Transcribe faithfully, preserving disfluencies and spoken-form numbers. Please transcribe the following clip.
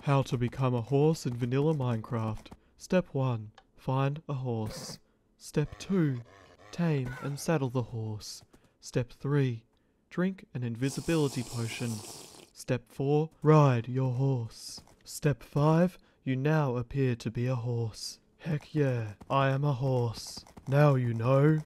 How to become a horse in vanilla Minecraft. Step one. Find a horse. Step two. Tame and saddle the horse. Step three. Drink an invisibility potion. Step four. Ride your horse. Step five. You now appear to be a horse. Heck yeah, I am a horse. Now you know.